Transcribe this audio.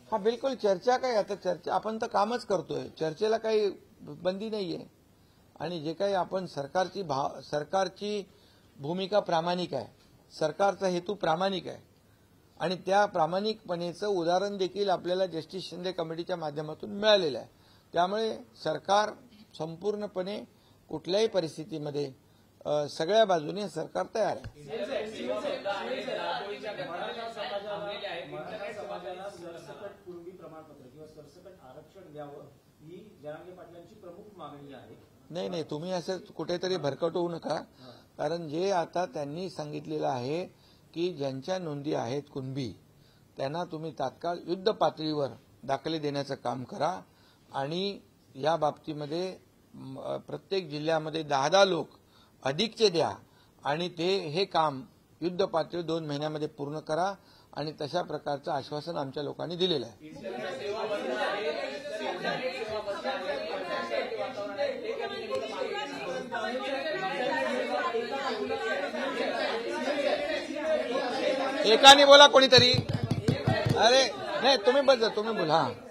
हा बिलकुल चर्चा काय, आता चर्चा आपण तर कामच करतोय, चर्चेला काही बंदी नाहीये. आणि जे काही आपण सरकारची भूमिका प्रामाणिक आहे, सरकारचा हेतू प्रामाणिक आहे आणि त्या प्रामाणिकपणेचं उदाहरण देखील आपल्याला जस्टिस शिंदे कमिटीच्या माध्यमातून मिळालेलं आहे. त्यामुळे सरकार संपूर्णपणे कुठल्याही परिस्थितीमध्ये सगळ्या बाजूने सरकार तयार आहे. सरसकट कुणबी प्रमाणपत्र किंवा सरसकट आरक्षण द्यावं ही जरांगे पाटलांची प्रमुख मागणी आहे. नाही, तुम्ही असं कुठेतरी भरकट होऊ नका. कारण जे आता त्यांनी सांगितलेलं आहे की ज्यांच्या नोंदी आहेत कुणबी, त्यांना तुम्ही तात्काळ युद्ध पातळीवर दाखले देण्याचं काम करा आणि या बाबतीमध्ये प्रत्येक जिल्ह्यामध्ये 10 लोक अधिकचे द्या आणि हे काम युद्ध पातळी 2 महिन्यामध्ये पूर्ण करा आणि तशा प्रकारचं आश्वासन आमच्या लोकांनी दिलेलं आहे. एकाने बोला कोणीतरी. अरे नाही, तुम्ही बोला.